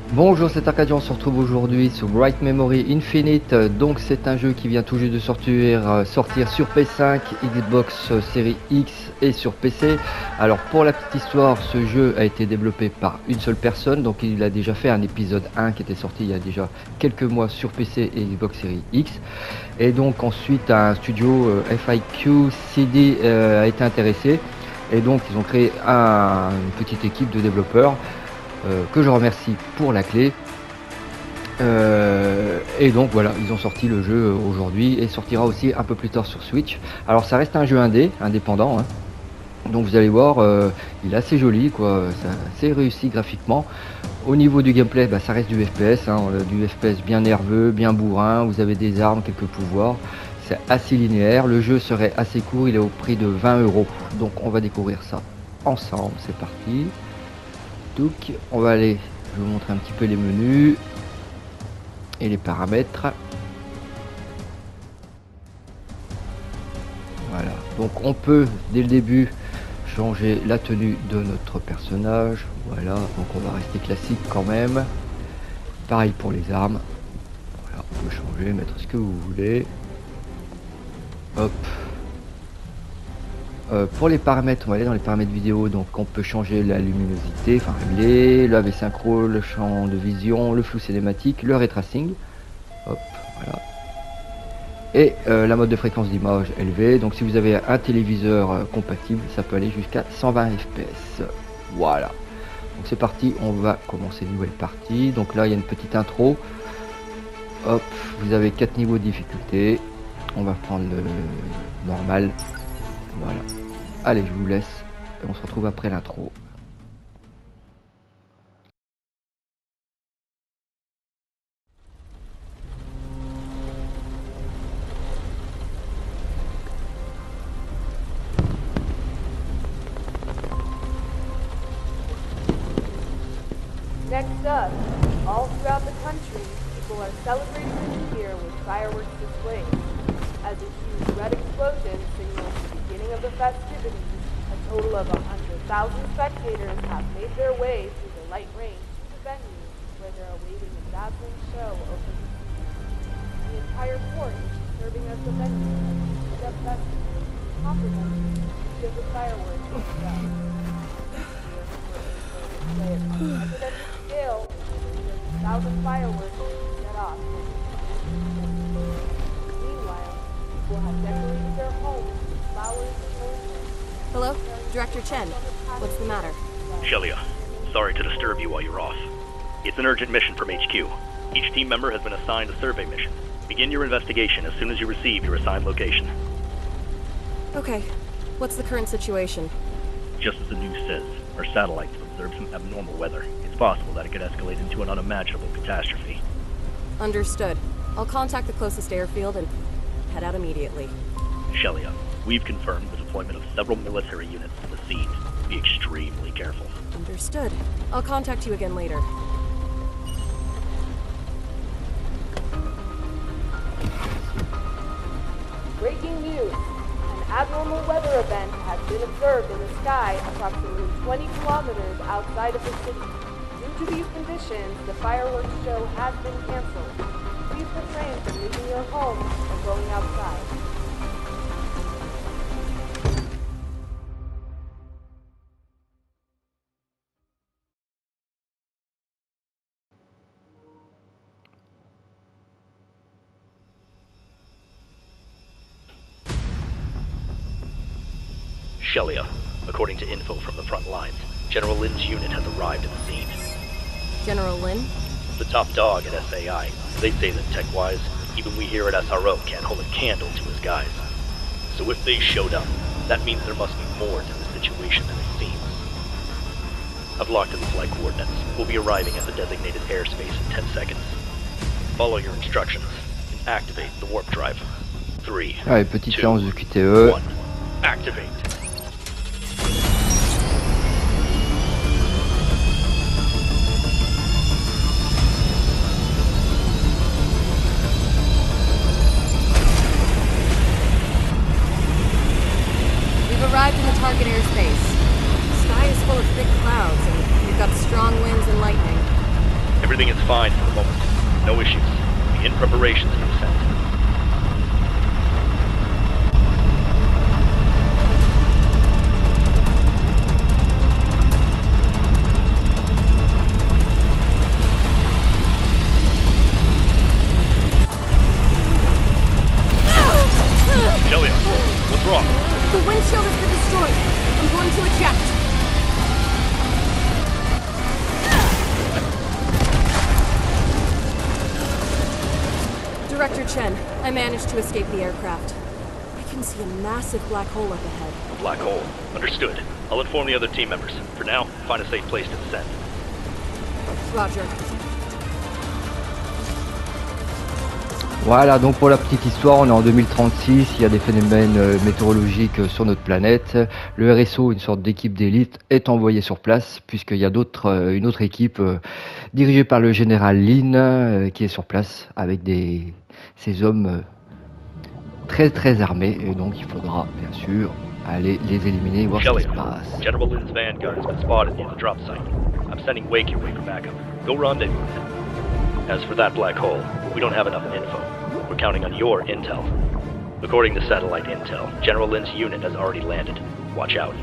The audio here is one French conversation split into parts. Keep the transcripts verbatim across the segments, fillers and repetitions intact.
Bonjour, c'est Arcadian, on se retrouve aujourd'hui sur Bright Memory Infinite. Donc c'est un jeu qui vient tout juste de sortir, euh, sortir sur P cinq, Xbox Series X et sur P C. Alors pour la petite histoire, ce jeu a été développé par une seule personne. Donc il a déjà fait un épisode un qui était sorti il y a déjà quelques mois sur P C et Xbox Series X. Et donc ensuite un studio euh, F I Q C D euh, a été intéressé. Et donc ils ont créé un, une petite équipe de développeurs. Euh, que je remercie pour la clé. Euh, et donc voilà, ils ont sorti le jeu aujourd'hui et sortira aussi un peu plus tard sur Switch. Alors ça reste un jeu indé, indépendant, hein. Donc vous allez voir, euh, il est assez joli, quoi. C'est assez réussi graphiquement. Au niveau du gameplay, bah, ça reste du F P S, hein, du F P S bien nerveux, bien bourrin. Vous avez des armes, quelques pouvoirs. C'est assez linéaire. Le jeu serait assez court, il est au prix de vingt euros. Donc on va découvrir ça ensemble. C'est parti. Donc on va aller, je vais vous montrer un petit peu les menus et les paramètres. Voilà, donc on peut dès le début changer la tenue de notre personnage. Voilà, donc on va rester classique quand même. Pareil pour les armes. Voilà, on peut changer, mettre ce que vous voulez. Hop. Euh, pour les paramètres, on va aller dans les paramètres vidéo, donc on peut changer la luminosité, enfin régler, le A V synchro, le champ de vision, le flou cinématique, le ray tracing. Hop, voilà. Et euh, la mode de fréquence d'image élevée, donc si vous avez un téléviseur euh, compatible, ça peut aller jusqu'à cent vingt F P S. Voilà. Donc c'est parti, on va commencer une nouvelle partie. Donc là il y a une petite intro. Hop, vous avez quatre niveaux de difficulté. On va prendre le normal. Voilà. Allez, je vous laisse et on se retrouve après l'intro. Next up, all throughout the country, people are celebrating this year with fireworks displays. As a huge red explosion signals the beginning of the festivities, a total of one hundred thousand spectators have made their way through the light rain to the venue where they're awaiting a dazzling show over the sea. The entire port is serving as the venue of the heated-up festival, complementing each of the fireworks itself. This year, we're at an unprecedented scale with over thirty thousand fireworks set off. Meanwhile, people have decorated their homes with flowers and ornaments. Hello? Director Chen. What's the matter? Shelia, sorry to disturb you while you're off. It's an urgent mission from H Q. Each team member has been assigned a survey mission. Begin your investigation as soon as you receive your assigned location. Okay. What's the current situation? Just as the news says, our satellites have observed some abnormal weather. It's possible that it could escalate into an unimaginable catastrophe. Understood. I'll contact the closest airfield and head out immediately. Shelia, we've confirmed the deployment of several military units to the scene. Be extremely careful. Understood. I'll contact you again later. Breaking news. An abnormal weather event has been observed in the sky approximately twenty kilometers outside of the city. Due to these conditions, the fireworks show has been canceled. Please refrain from leaving your home or going outside. Shelia, according to info from the front lines, General Lin's unit has arrived at the scene. General Lin? The top dog at S A I. They say that tech-wise, even we here at S R O can't hold a candle to his guys. So if they showed up, that means there must be more to the situation than it seems. I've locked in the flight coordinates. We'll be arriving at the designated airspace in ten seconds. Follow your instructions and activate the warp drive. Three, Allez, petite two, séance de Q T E. one. Activate. We've arrived in the target airspace. The sky is full of thick clouds, and we've got strong winds and lightning. Everything is fine for the moment. No issues. Begin preparations for descent. Shelia, what's wrong? The windshield has been destroyed. I'm going to eject. Director Chen, I managed to escape the aircraft. I can see a massive black hole up ahead. A black hole. Understood. I'll inform the other team members. For now, find a safe place to descend. Roger. Voilà, donc pour la petite histoire, on est en deux mille trente-six, il y a des phénomènes euh, météorologiques euh, sur notre planète. Le R S O, une sorte d'équipe d'élite, est envoyé sur place, puisqu'il y a d'autres, euh, une autre équipe euh, dirigée par le général Lin, euh, qui est sur place avec des, ces hommes euh, très très armés, et donc il faudra bien sûr aller les éliminer, voir ce qui se passe. General Lin's vanguard has been spotted near the drop site. I'm sending Wake your way for backup. Go rendezvous with him. As for that black hole, we don't have enough info. We're counting on your intel. According to satellite intel, General Lin's unit has already landed. Watch out.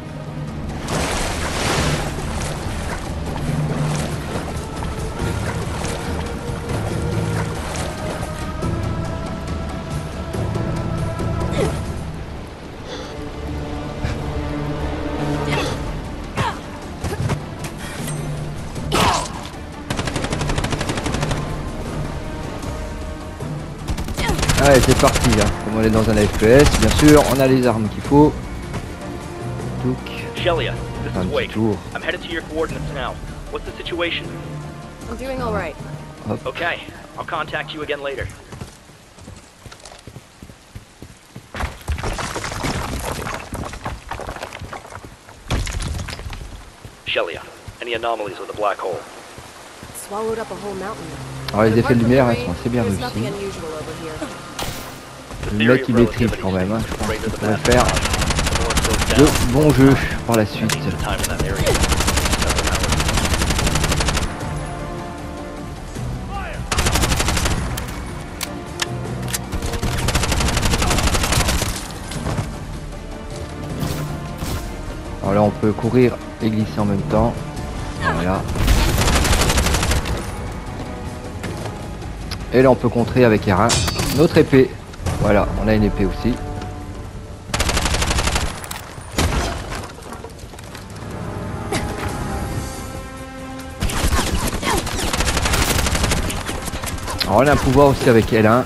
Allez, c'est parti là. Comme on est dans un F P S, bien sûr, on a les armes qu'il faut. Donc, Shelia, this un is petit Wake. tour. I'm headed to your coordinates now. What's the situation? I'm doing all right. Hop. Okay, I'll contact you again later. Shelia, any anomalies with the black hole? It swallowed up a whole mountain. Alors les But effets apart de from lumière the hein, rain, sont assez bien there's nothing réussis. unusual over here. The Le theory mec of il maîtrise relativity quand même, hein. speaks Je pense greater qu'il than pourrait that faire knowledge. The more it goes de down, bons jeux par la that suite. means the time in that area. Several hours. Alors là on peut courir et glisser en même temps. Voilà. Et là on peut contrer avec R un notre épée. Voilà, on a une épée aussi. Alors on a un pouvoir aussi avec L un.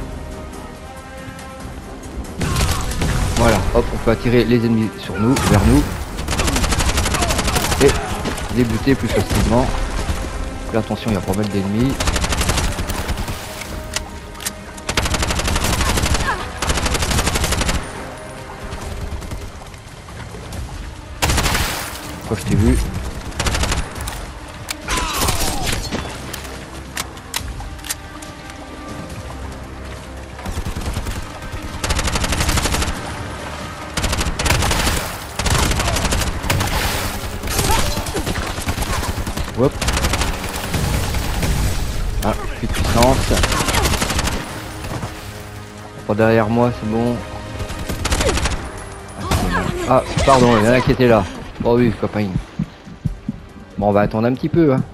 Voilà, hop, on peut attirer les ennemis sur nous, vers nous. Et les buter plus facilement. Donc là, attention, il y a pas mal d'ennemis. Quoi, je t'ai vu. Hop. Ah, plus de puissance. Pas derrière moi, c'est bon. Ah, pardon, il y en a qui étaient là. Oh oui, copain. Bon, on va attendre un petit peu, hein.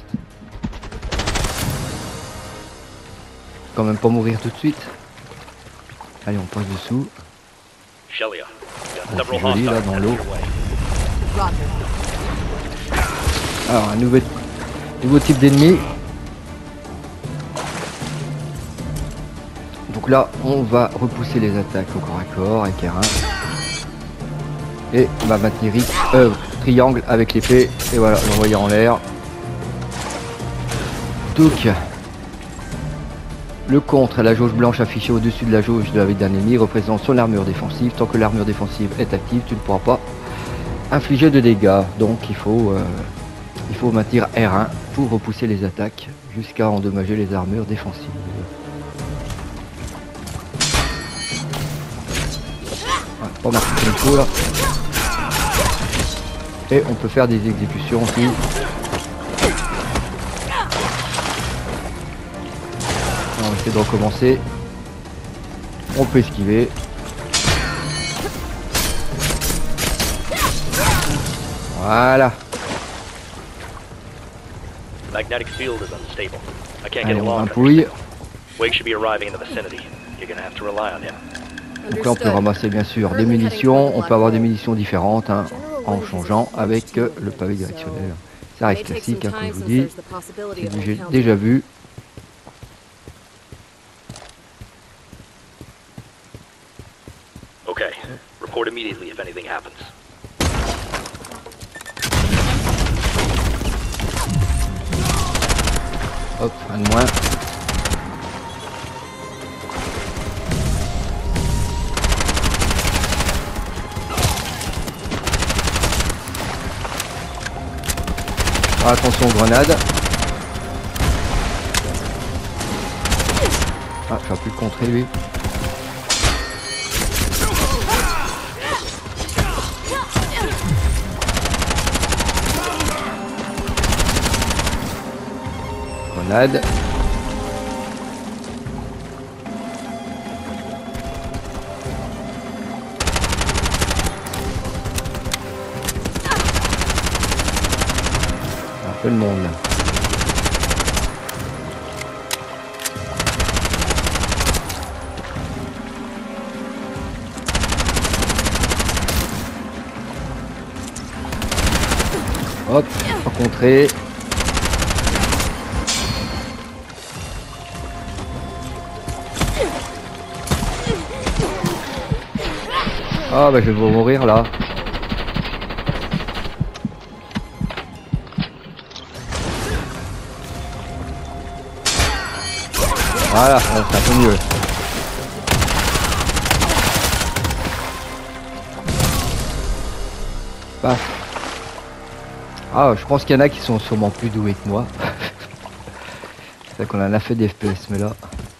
Quand même pas mourir tout de suite. Allez, on passe dessous. Shelia, Oh, several c'est joli là hostiles dans headed l'eau. your way. Roger. Alors, un nouveau, nouveau type d'ennemi. Donc là, on va repousser les attaques au corps à corps avec R un. Et on va maintenir X, euh, triangle avec l'épée. Et voilà, l'envoyer en l'air. Donc, le contre, la jauge blanche affichée au-dessus de la jauge de la vie d'un ennemi représente son armure défensive. Tant que l'armure défensive est active, tu ne pourras pas infliger de dégâts. Donc il faut, euh, il faut maintenir R un pour repousser les attaques jusqu'à endommager les armures défensives. Voilà, pas mal de info là. Et on peut faire des exécutions aussi. essayer de recommencer. On peut esquiver. Voilà. Magnetic field is unstable. I can't Allez, get on along. impouille. Wake should be arriving in the vicinity. You're gonna have to rely on him. Donc là on peut ramasser bien sûr des munitions, on peut avoir des munitions différentes hein, en changeant avec euh, le pavé directionnel. Ça reste classique hein, comme je vous dis, c'est du j'ai déjà vu. Okay, report immediately if anything happens. Hop, un de moins. Ah, attention aux grenades. Ah, je vais plus le contrer lui. Grenade. Un peu de monde là. Hop, rencontré. Ah bah je vais mourir là. Voilà, c'est un peu mieux. Paf. Ah, je pense qu'il y en a qui sont sûrement plus doués que moi. C'est vrai qu'on en a fait des F P S, mais là...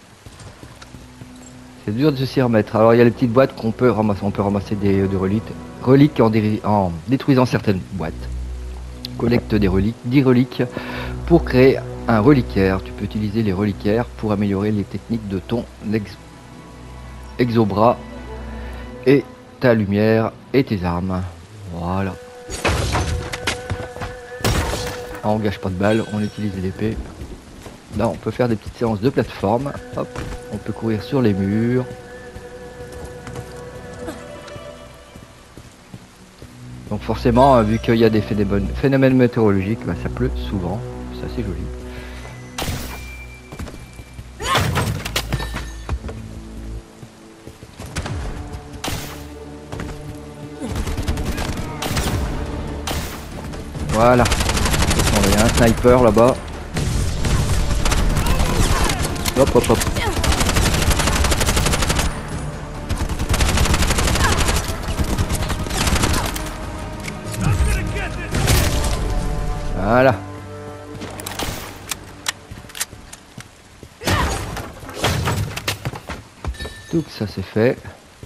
C'est dur de s'y remettre. Alors il y a les petites boîtes qu'on peut ramasser. On peut ramasser des, des reliques, reliques en, dé, en détruisant certaines boîtes. Collecte des reliques, dix reliques pour créer un reliquaire. Tu peux utiliser les reliquaires pour améliorer les techniques de ton ex, exobras et ta lumière et tes armes. Voilà. Ah, on gâche pas de balles, on utilise l'épée. Là on peut faire des petites séances de plateforme. Hop, on peut courir sur les murs. Donc forcément, vu qu'il y a des phénomènes, phénomènes météorologiques, bah, ça pleut souvent. C'est assez joli. Voilà. Il y a un sniper là-bas. Hop hop hop. Voilà. Tout ça c'est fait.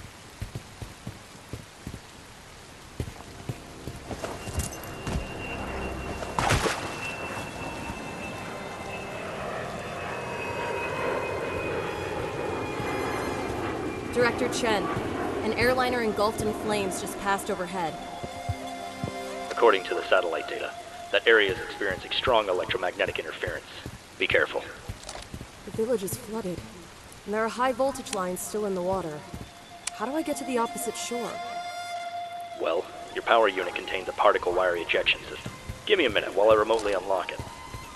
Director Chen, an airliner engulfed in flames just passed overhead. According to the satellite data, that area is experiencing strong electromagnetic interference. Be careful. The village is flooded, and there are high voltage lines still in the water. How do I get to the opposite shore? Well, your power unit contains a particle wire ejection system. Give me a minute while I remotely unlock it.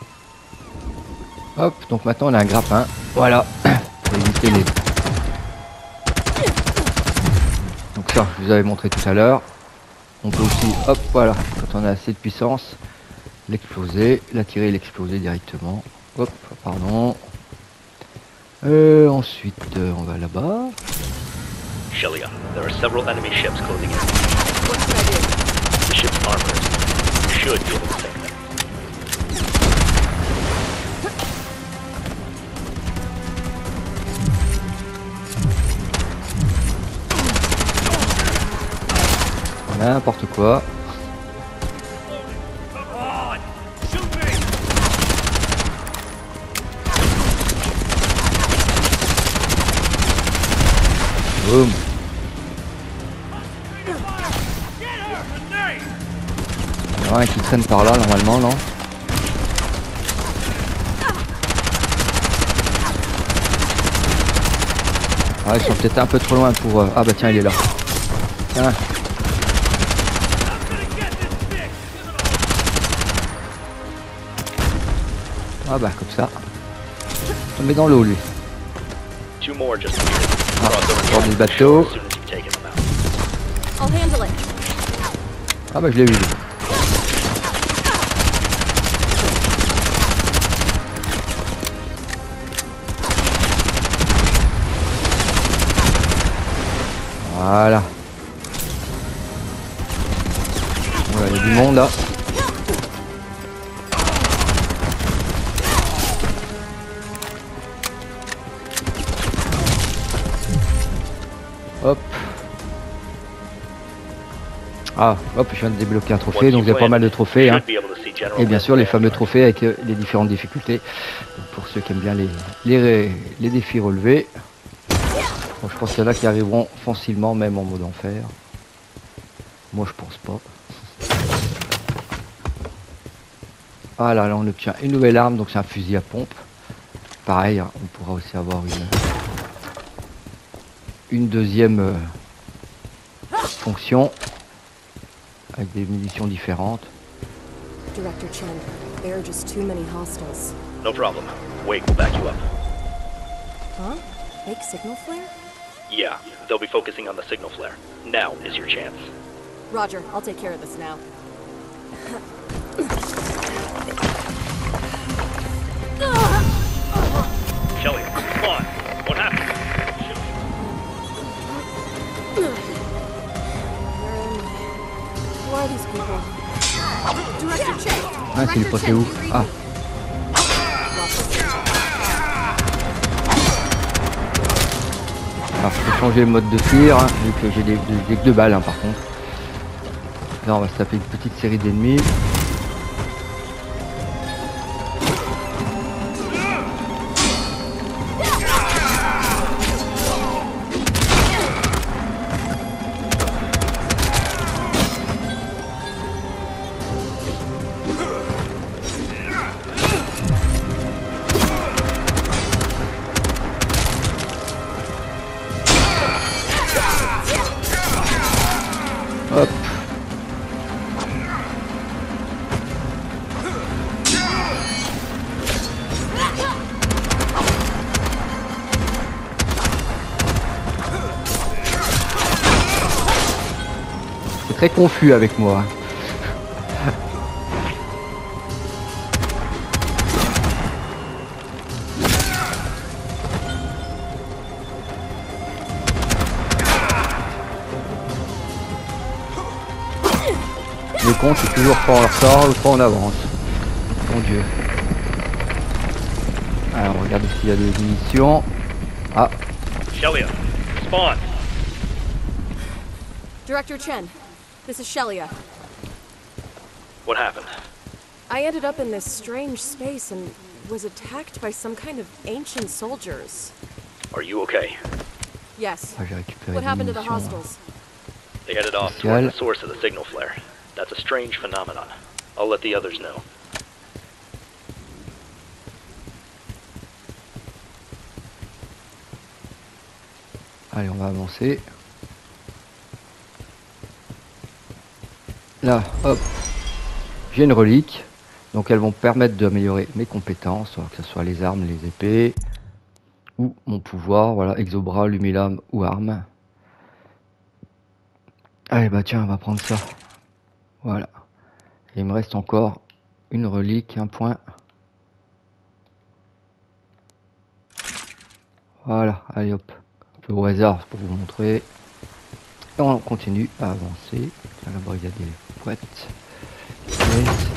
Hop, donc maintenant on a un grappin. Voilà. Pour éviter les... Donc ça, je vous avais montré tout à l'heure. On peut aussi, hop, voilà, quand on a assez de puissance, l'exploser, l'attirer et l'exploser directement. Hop, pardon. Euh, ensuite, euh, on va là-bas. Shelia, there are several enemy ships closing in. What should I do? The ship's armor should be able to sink them. N'importe quoi. Boum. Il y en a un qui traîne par là normalement, non? Ah, ils sont peut-être un peu trop loin pour... Euh... Ah bah tiens, il est là. Tiens. Ah bah comme ça. On met dans l'eau lui. Two more just Ah, bord du bateau. as soon as you've taken them out. I'll handle it. Ah bah je l'ai vu. lui. Voilà. Voilà, il y a du monde là. Hop. Ah, hop, je viens de débloquer un trophée, donc il y a pas mal de trophées. Hein. Et bien sûr, les fameux trophées avec euh, les différentes difficultés. Donc, pour ceux qui aiment bien les, les, les défis relevés. Bon, je pense qu'il y en a qui arriveront facilement, même en mode enfer. Moi, je pense pas. Ah là, là, on obtient une nouvelle arme, donc c'est un fusil à pompe. Pareil, hein, on pourra aussi avoir une, une deuxième euh, fonction avec des munitions différentes. Director Chen, there are just too many hostiles. No problem. Wake will back you up. Huh? Fake signal flare? Yeah, they'll be focusing on the signal flare. Now is your chance. Roger, I'll take care of this now. Shelly, come on. What happened? Who are these people? Director Chen! Ah, c'est le passé où? Ah. Alors, je peux changer le mode de tir, hein, vu que j'ai des, des, des deux balles, hein, par contre. Là, on va se taper une petite série d'ennemis. Hop. C'est très confus avec moi. Les cons, c'est toujours pas en retard ou pas en avance. Mon dieu. Alors, on regarde s'il y a des munitions. Ah. Shelia, spawn. Director Chen, this is Shelia. What happened? I ended up in this strange space and was attacked by some kind of ancient soldiers. Are you okay? Yes. Ah, j'ai récupéré What des happened to the munitions, là. hostiles? They headed off toward the source of the signal flare. That's a strange phenomenon. I'll let the others know. Allez, on va avancer. Là, hop. J'ai une relique. Donc elles vont permettre d'améliorer mes compétences, que ce soit les armes, les épées, ou mon pouvoir, voilà, exobras, lumilame ou arme. Allez, bah tiens, on va prendre ça. Voilà. Et il me reste encore une relique, un point. Voilà, allez hop. Un peu au hasard pour vous montrer. Et on continue à avancer. Là-bas, il y a des boîtes. Et...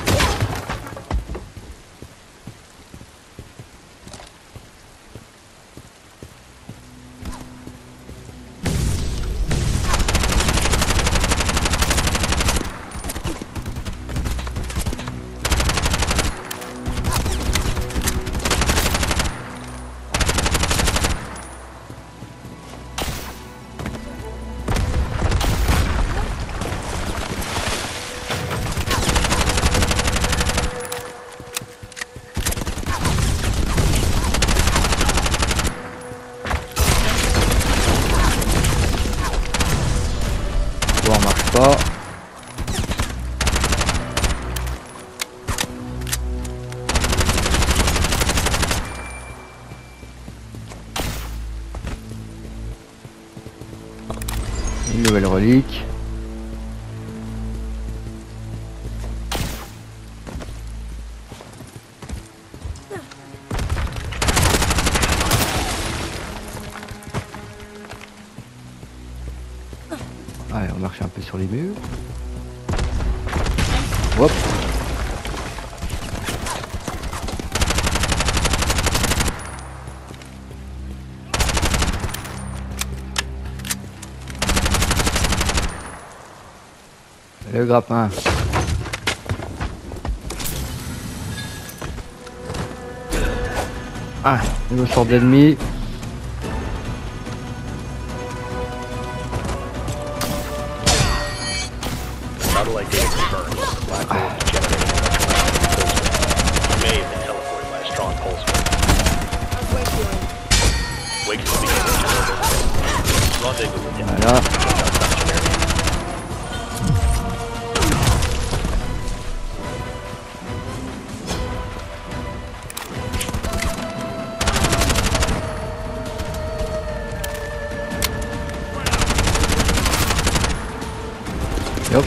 nouvelle relique. Allez, on marche un peu sur les murs. Hop. Le grappin. Ah, nouveau sort d'ennemi. Satellite data confirmed. Black hole is generating electromagnetic pulse wave. You may have been teleported by a strong pulse wave. Wake is speaking with General. Rendezvous with him. Voilà. Hop.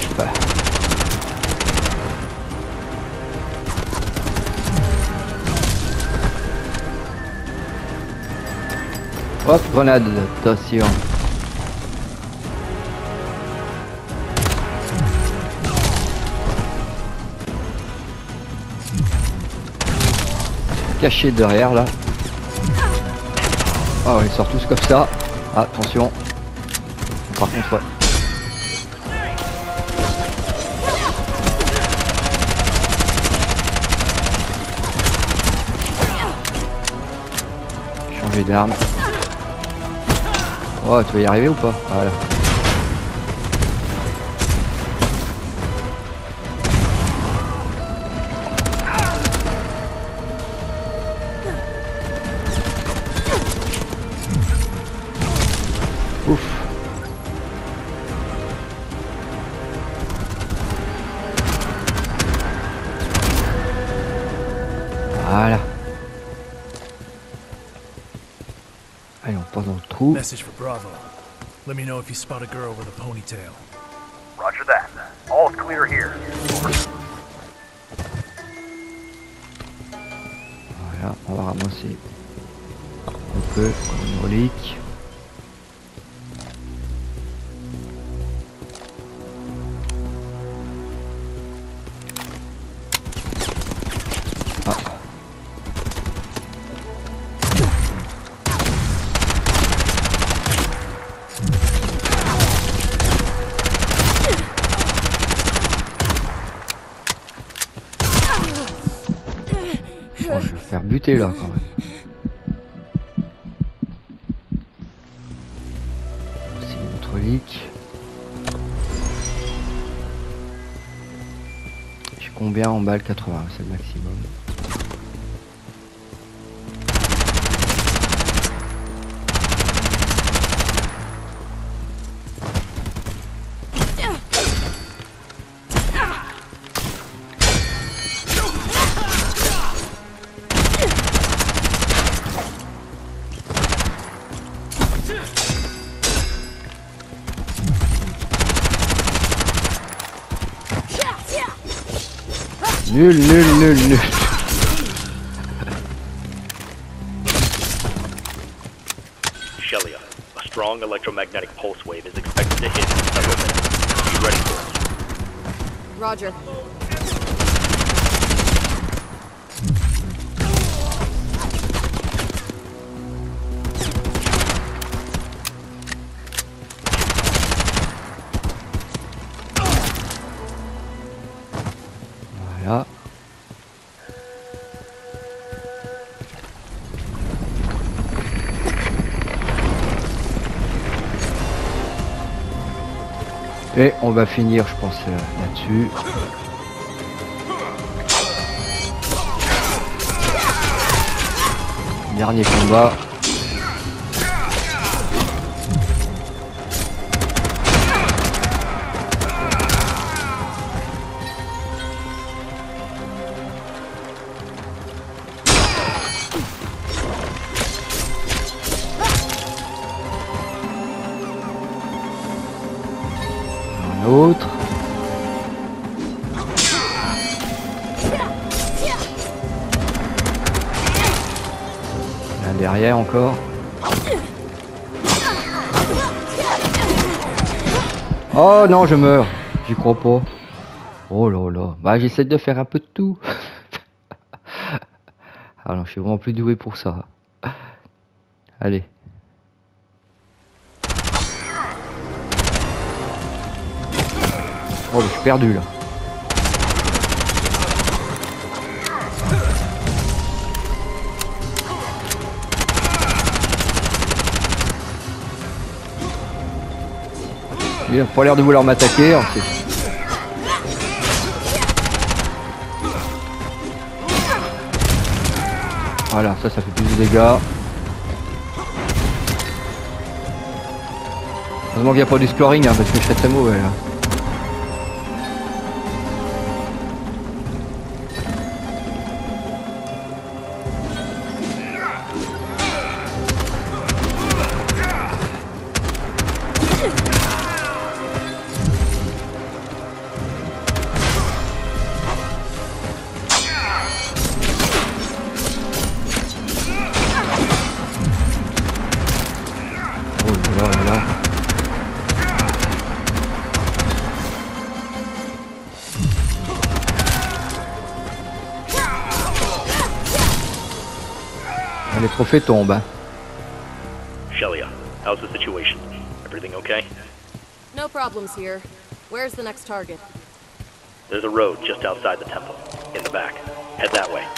Hop, grenade, attention. Caché derrière là. Oh, ils sortent tous comme ça. Ah, attention. Par contre, ouais. Changer d'arme. Oh, tu vas y arriver ou pas? Voilà. Ouf. Voilà. Allez, on passe dans le trou. Message for Bravo. Let me know if you spot a girl with a ponytail. Roger that. All's clear here. Voilà, on va ramasser un peu une relique. Ah. Oh, je vais me faire buter là quand même. C'est une autre relique. J'ai combien en balle? quatre-vingts, c'est le maximum. Nul, nul, nul, nul. Shelia, a strong electromagnetic pulse wave is expected to hit in several minutes. Be ready for it. Roger. Voilà. Et on va finir, je pense, euh, là-dessus. Dernier combat. Derrière encore. Oh non, je meurs. J'y crois pas. Oh là là. Bah j'essaie de faire un peu de tout. Ah non, je suis vraiment plus doué pour ça. Allez. Oh, je suis perdu là. Il a pas l'air de vouloir m'attaquer. En fait. Voilà, ça, ça fait plus de dégâts. Heureusement qu'il n'y a pas du scoring, hein, parce que je serais très mauvais là. Les trophées tombent. Hein. Shelia, how's the situation? Everything okay? No problems here. Where's the next target? There's a road just outside the temple, in the back. Head that way.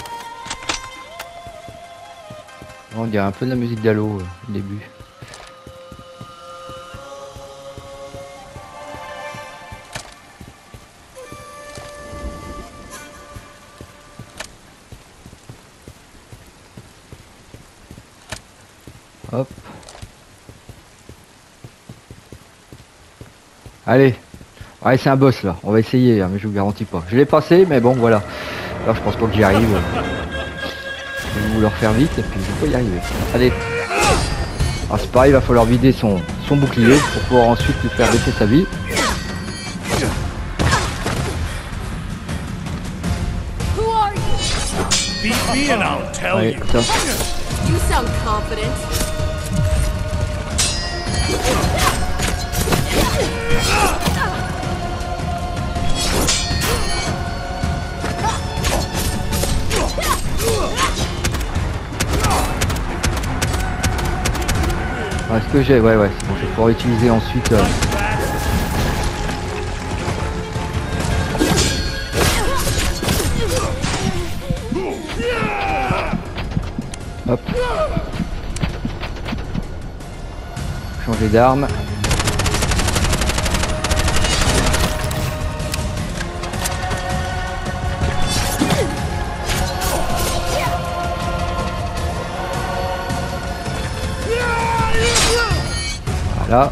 On dirait un peu de la musique d'Halo euh, au début. Hop. Allez. Ouais, c'est un boss là. On va essayer, hein, mais je vous garantis pas. Je l'ai passé, mais bon, voilà. Alors, je pense pas que j'y arrive. Je vais vous le refaire vite, et puis je peux y arriver. Allez. Alors, c'est pareil, il va falloir vider son, son bouclier pour pouvoir ensuite lui faire baisser sa vie. Allez, ça. You sound confident. Ah, ce que j'ai, ouais, ouais, c'est bon, je vais pouvoir utiliser ensuite. Euh... Hop. Changer d'arme. Voilà.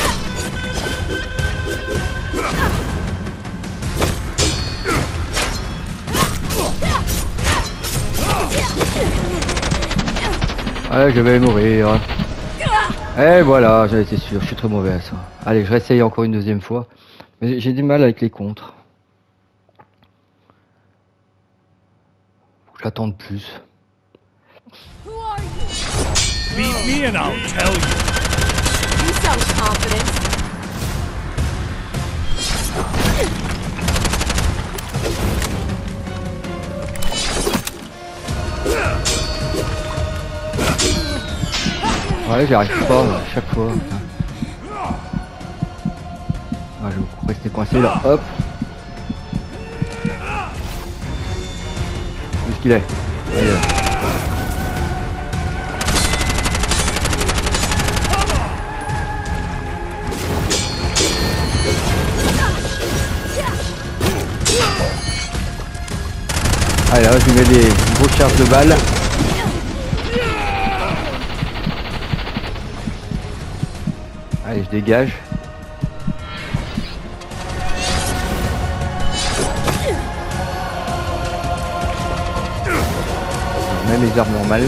Ouais, je vais mourir. Et voilà, j'en étais sûr, je suis très mauvais à ça. Allez, je réessaye encore une deuxième fois. Mais j'ai du mal avec les contres. Faut que j'attende plus. Beat me and I'll tell you. You sound confident. Ouais, j'y arrive pas à chaque fois. Ah, je vais rester coincé là. Hop. Où est-ce qu'il est? Allez. Allez, là, je lui mets des grosses charges de balles. Allez, je dégage. Même les armes normales.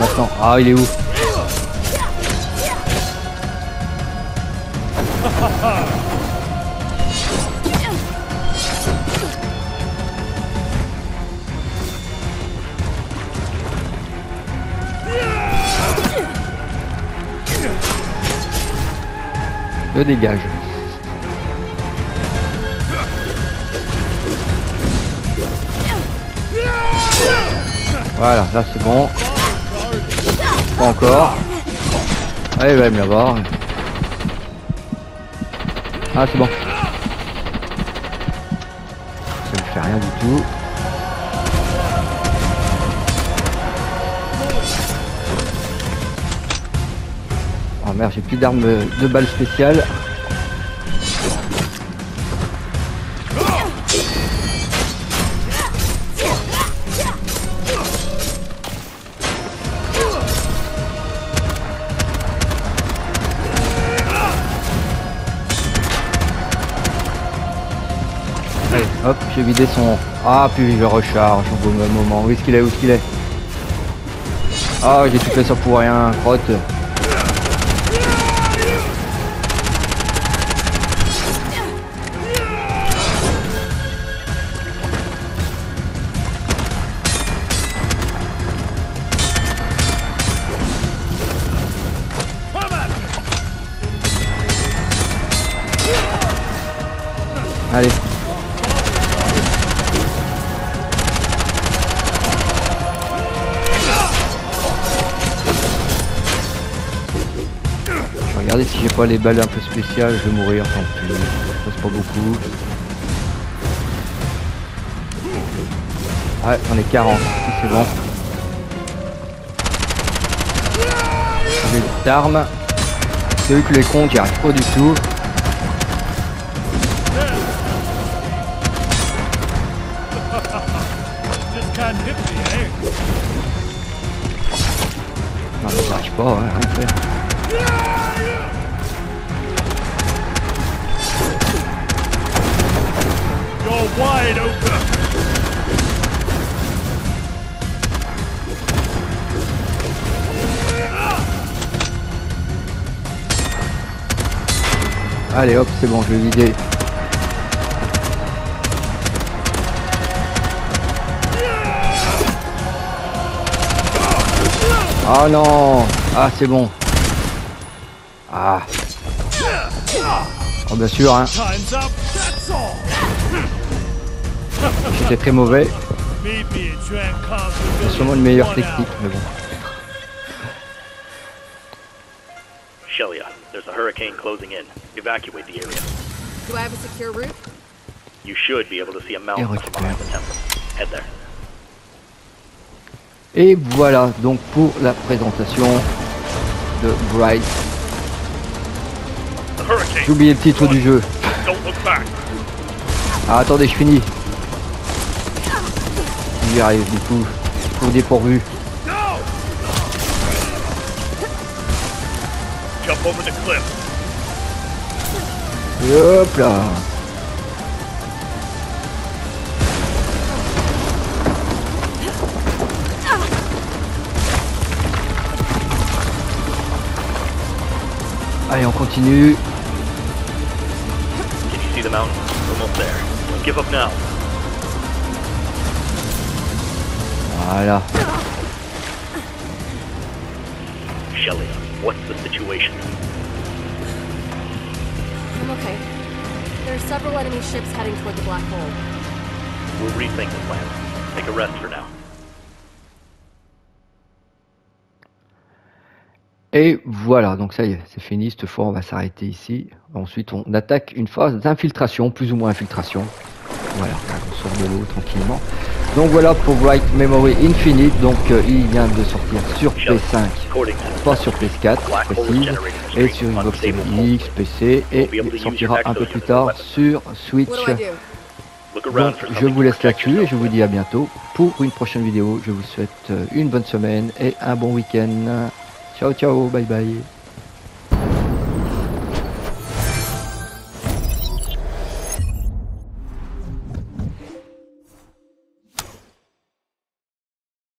maintenant. Ah, il est où? Le dégage. Voilà, là c'est bon. Pas encore. Allez, il va me l'avoir. Ah, c'est bon. Ça ne fait rien du tout. Oh merde, j'ai plus d'armes de balles spéciales. Allez, hop, j'ai vidé son... Ah, puis je recharge au bon moment. Où est-ce qu'il est? Où est-ce qu'il est? Ah, j'ai tout fait ça pour rien, crotte. Allez. Je vais regarder si j'ai pas les balles un peu spéciales, je vais mourir tant pis. Ça passe pas beaucoup. Ouais, on est quarante, c'est bon. J'ai d'armes. C'est eux que les cons qui arrivent pas du tout. Non, mais ça arrive pas, ouais, rien à faire. You're wide open. Allez hop, c'est bon, je vais vider. Oh non. Ah, c'est bon. Ah. Oh, bien sûr, hein. J'étais très mauvais. C'est sûrement une meilleure technique, mais bon. Shelia, there's a hurricane closing in. Evacuate the area. Do I have a secure route? You should be able to see a mountain behind the temple. Head there. Et voilà donc pour la présentation de Bright. J'ai oublié le titre du jeu. Ah, attendez, je finis. J'y arrive du coup, pour dépourvu. Et hop là. Allez, on continue. Can you see the mountain? Almost there. Don't give up now. Voilà. Shelia, what's the situation? I'm okay. There are several enemy ships heading toward the black hole. We'll rethink the plan. Take a rest for now. Et voilà, donc ça y est, c'est fini, cette fois on va s'arrêter ici. Ensuite on attaque une phase d'infiltration, plus ou moins infiltration. Voilà, on sort de l'eau tranquillement. Donc voilà pour Bright Memory Infinite, donc euh, il vient de sortir sur P cinq, pas sur P S quatre, précise, et sur Xbox Series X, P C, et il sortira un peu plus tard sur Switch. Donc je vous laisse là-dessus et je vous dis à bientôt pour une prochaine vidéo. Je vous souhaite une bonne semaine et un bon week-end. Ciao ciao, bye bye.